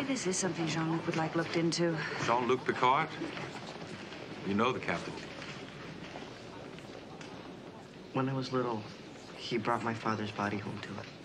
Maybe this is something Jean-Luc would like looked into. Jean-Luc Picard? You know the captain. When I was little, he brought my father's body home to us.